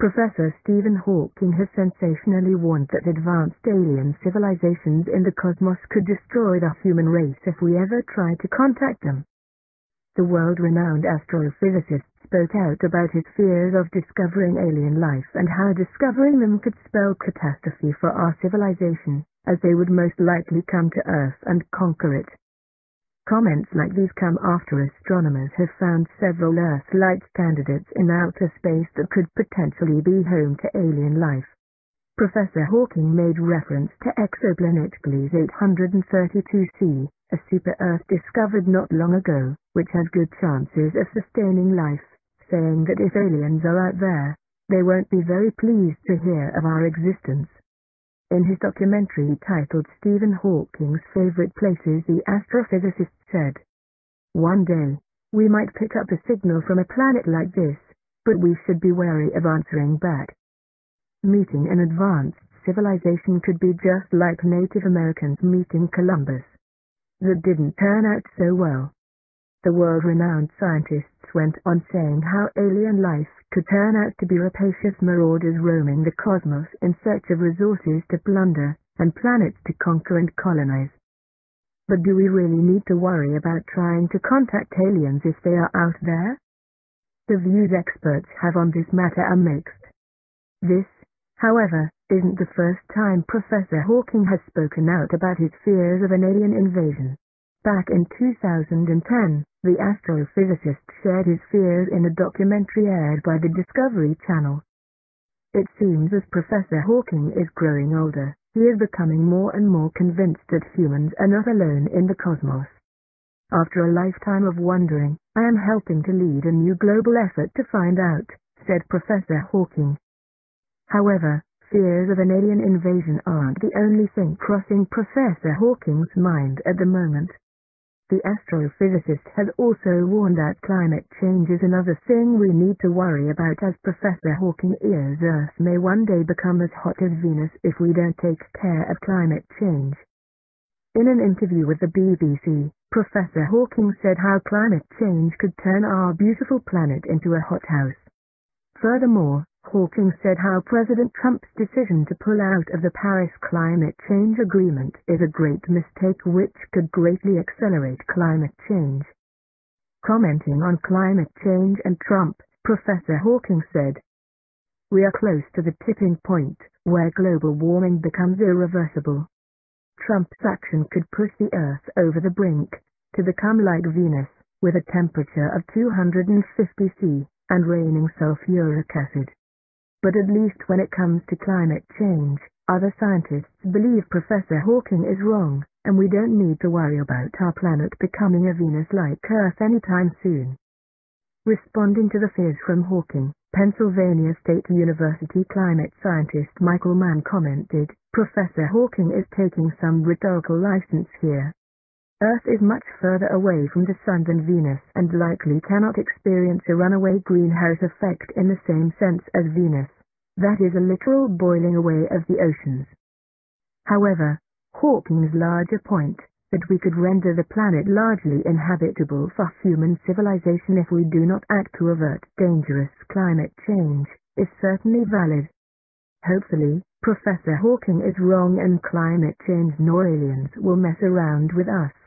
Professor Stephen Hawking has sensationally warned that advanced alien civilizations in the cosmos could destroy the human race if we ever tried to contact them. The world-renowned astrophysicist spoke out about his fears of discovering alien life and how discovering them could spell catastrophe for our civilization, as they would most likely come to Earth and conquer it. Comments like these come after astronomers have found several Earth-like candidates in outer space that could potentially be home to alien life. Professor Hawking made reference to exoplanet Gliese 832c, a super-Earth discovered not long ago, which has good chances of sustaining life, saying that if aliens are out there, they won't be very pleased to hear of our existence. In his documentary titled Stephen Hawking's Favorite Places, the astrophysicist said, "One day, we might pick up a signal from a planet like this, but we should be wary of answering back." Meeting an advanced civilization could be just like Native Americans meeting Columbus. That didn't turn out so well. The world-renowned scientists went on saying how alien life could turn out to be rapacious marauders roaming the cosmos in search of resources to plunder and planets to conquer and colonize. But do we really need to worry about trying to contact aliens if they are out there? The views experts have on this matter are mixed. This, however, isn't the first time Professor Hawking has spoken out about his fears of an alien invasion. Back in 2010, the astrophysicist shared his fears in a documentary aired by the Discovery Channel. It seems as Professor Hawking is growing older, he is becoming more and more convinced that humans are not alone in the cosmos. "After a lifetime of wondering, I am helping to lead a new global effort to find out," said Professor Hawking. However, fears of an alien invasion aren't the only thing crossing Professor Hawking's mind at the moment. The astrophysicist has also warned that climate change is another thing we need to worry about, as Professor Hawking fears Earth may one day become as hot as Venus if we don't take care of climate change. In an interview with the BBC, Professor Hawking said how climate change could turn our beautiful planet into a hothouse. Furthermore, Hawking said how President Trump's decision to pull out of the Paris Climate Change Agreement is a great mistake which could greatly accelerate climate change. Commenting on climate change and Trump, Professor Hawking said, "We are close to the tipping point, where global warming becomes irreversible. Trump's action could push the Earth over the brink, to become like Venus, with a temperature of 250 C, and raining sulfuric acid. But at least when it comes to climate change, other scientists believe Professor Hawking is wrong, and we don't need to worry about our planet becoming a Venus-like Earth anytime soon." Responding to the fears from Hawking, Pennsylvania State University climate scientist Michael Mann commented, "Professor Hawking is taking some rhetorical license here. Earth is much further away from the Sun than Venus and likely cannot experience a runaway greenhouse effect in the same sense as Venus. That is a literal boiling away of the oceans." However, Hawking's larger point, that we could render the planet largely inhabitable for human civilization if we do not act to avert dangerous climate change, is certainly valid. Hopefully, Professor Hawking is wrong and climate change nor aliens will mess around with us.